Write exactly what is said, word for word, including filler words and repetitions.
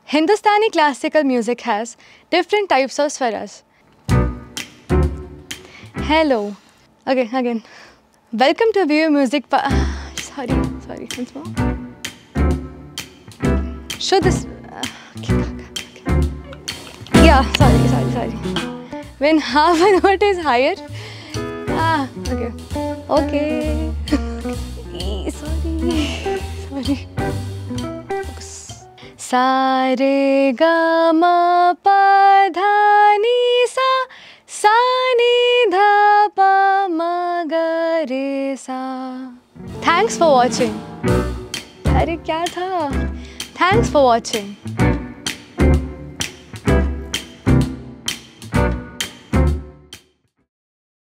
Hindustani classical music has different types of swaras. Hello. Okay, again. Welcome to View Music Pa- Sorry, sorry, once more. Show this. Uh, okay, okay, okay. Yeah, sorry, sorry, sorry. When half a note is higher. Ah, okay. Okay. Sorry, sorry. Sa re ga ma pa dha ni sa, sa ni dha pa ma ga re sa. Thanks for watching. अरे क्या था? Thanks for watching.